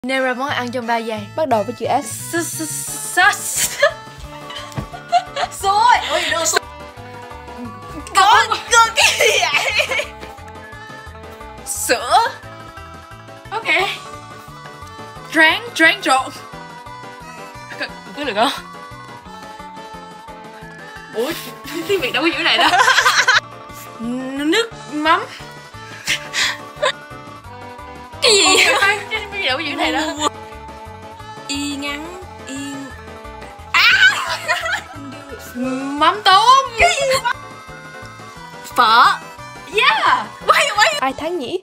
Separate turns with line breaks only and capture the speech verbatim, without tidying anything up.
Nêu ra món ăn trong ba giây.
Bắt đầu với chữ S.
Xôi. Ôi đâu xôi. Có có cái gì vậy? Sữa.
Ok. Ráng, ráng trộn. Có được không? Ủa, tiếng Việt đâu có chữ này đâu.
Nước mắm.
Cái gì?
Cái gì đâu có chữ này đâu.
Y ngắn, yên.
Mắm tôm. Cái gì?
Phở.
Yeah.
Quay quay.
Ai thắng nhỉ?